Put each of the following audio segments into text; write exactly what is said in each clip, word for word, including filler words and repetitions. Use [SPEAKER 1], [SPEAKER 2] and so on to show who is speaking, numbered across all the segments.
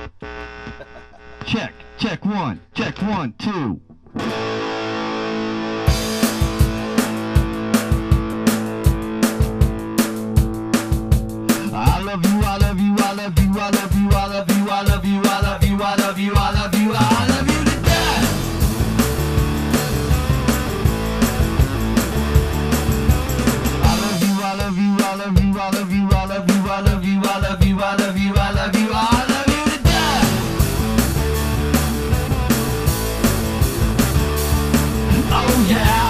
[SPEAKER 1] Check, check one, check one, two. I love you, I love you, I love you, I love you, I love you, I love you, I love you, I love you, I love you, I love you to death. I love you, I love you, I love you, I love you, I love you, I love you, I love you, I love you, I love you, I love you to death. Oh yeah.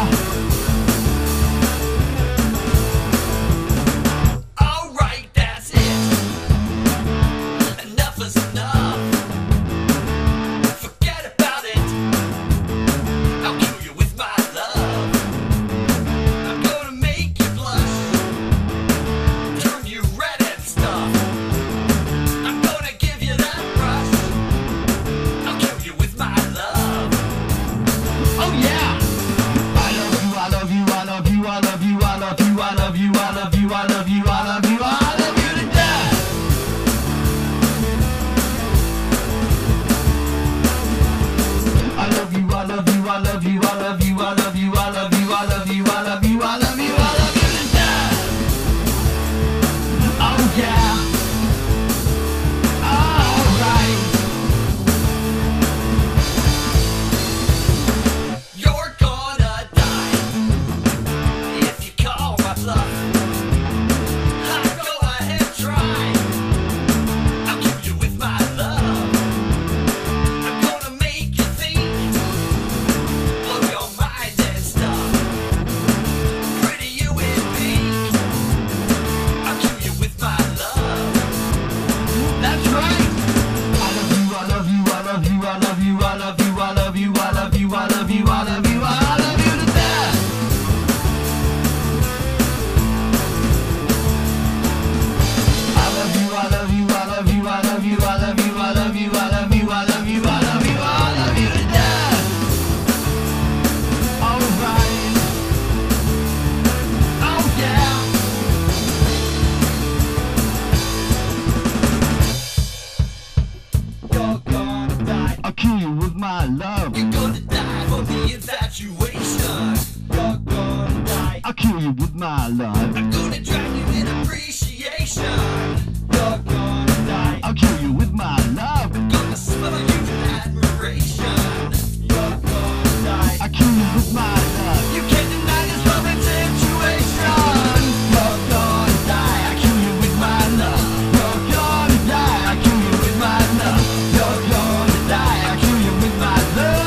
[SPEAKER 1] My love.
[SPEAKER 2] You're gonna die for the infatuation. You're gonna die.
[SPEAKER 1] I'll kill you with my love.
[SPEAKER 2] I'm gonna drown you in appreciation. You're gonna die.
[SPEAKER 1] I'll kill you with my love.
[SPEAKER 2] I'm gonna smother you in admiration. You're gonna die.
[SPEAKER 1] I'll kill you with my love.
[SPEAKER 2] You can't deny this loving situation. You're gonna die. I'll kill you with my love. You're gonna die. I'll kill you with my love. You're gonna die. I'll kill you with my love.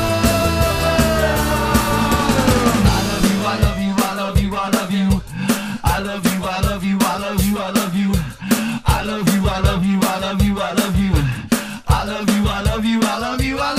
[SPEAKER 2] I love you, I love you, I love you, I love you. I love you, I love you, I love you, I love you. I love you, I love you, I love you, I love you. I love you, I love you, I love you, I love you.